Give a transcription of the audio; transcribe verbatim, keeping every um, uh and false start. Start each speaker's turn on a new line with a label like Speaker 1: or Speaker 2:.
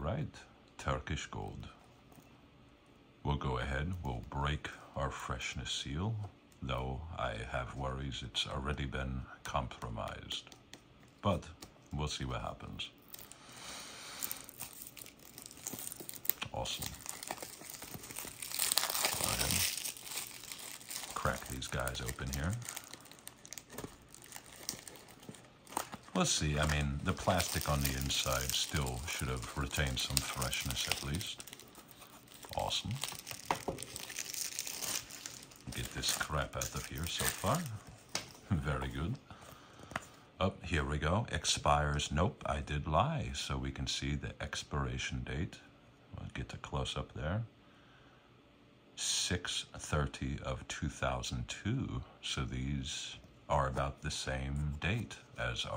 Speaker 1: right, Turkish gold. We'll go ahead, we'll break our freshness seal, though I have worries it's already been compromised. But we'll see what happens. Awesome. Go ahead. Crack these guys open here. Let's see, I mean, the plastic on the inside still should have retained some freshness at least. Awesome. Get this crap out of here so far. Very good. Oh, here we go. Expires. Nope, I did lie. So we can see the expiration date. I'll get a close up there. six thirty of two thousand two. So these are about the same date as our